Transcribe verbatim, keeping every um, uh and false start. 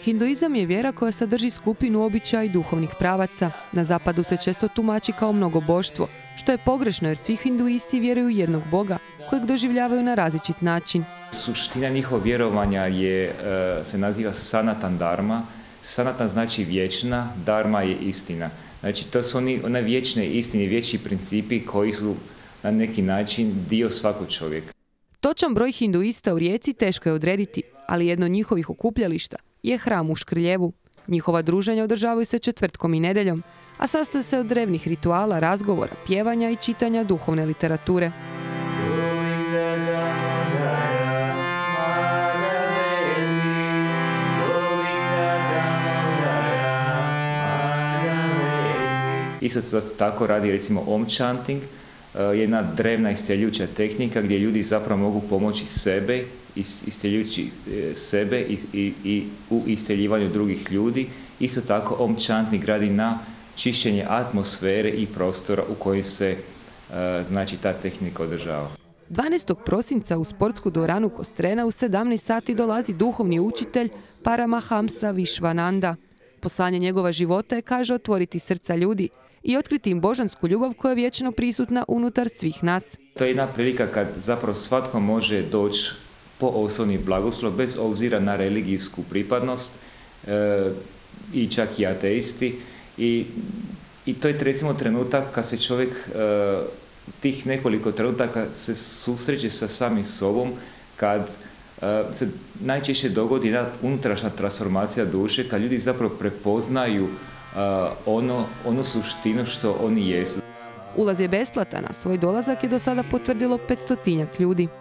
Hinduizam je vjera koja sadrži skupinu običaja i duhovnih pravaca. Na zapadu se često tumači kao mnogoboštvo, što je pogrešno jer svi hinduisti vjeruju u jednog Boga, kojeg doživljavaju na različit način. Suština njihovog vjerovanja je, se naziva Sanatan Dharma. Sanatan znači vječna, Dharma je istina. Znači to su oni, one vječne istine, vječni principi koji su na neki način dio svakog čovjeka. Točan broj hinduista u Rijeci teško je odrediti, ali jedno od njihovih okupljališta je hram u Škrljevu. Njihova druženja održavaju se četvrtkom i nedjeljom, a sastoje se od drevnih rituala, razgovora, pjevanja i čitanja duhovne literature. Isto tako radi recimo Om chanting, jedna drevna iscjeljujuća tehnika gdje ljudi zapravo mogu pomoći sebe, iscjeljujući sebe i, i, i u iscjeljivanju drugih ljudi. Isto tako Om chanting radi na čišćenje atmosfere i prostora u kojoj se znači ta tehnika održava. dvanaestog prosinca u sportsku dvoranu Kostrena u sedamnaest sati dolazi duhovni učitelj Paramahamsa Vishwananda. Poslanje njegova života je, kaže, otvoriti srca ljudi i otkriti im božansku ljubav koja je vječno prisutna unutar svih nas. To je jedna prilika kad zapravo svatko može doći po osobni blagoslov bez obzira na religijsku pripadnost e, i čak i ateisti. I, i to je recimo trenutak kad se čovjek e, tih nekoliko trenutaka se susreće sa samim sobom, kad e, se najčešće dogodi jedna unutrašnja transformacija duše, kad ljudi zapravo prepoznaju Uh, ono, onu suštinu što oni jesu. Ulaz je besplatan, a svoj dolazak je do sada potvrdilo petstotinjak ljudi.